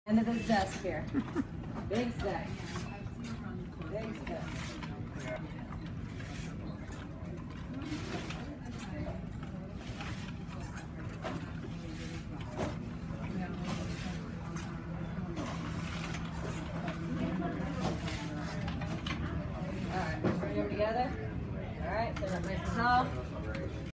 End of this desk here. Big stack. Big stack. All right, bring them together. All right, so that nice and tall.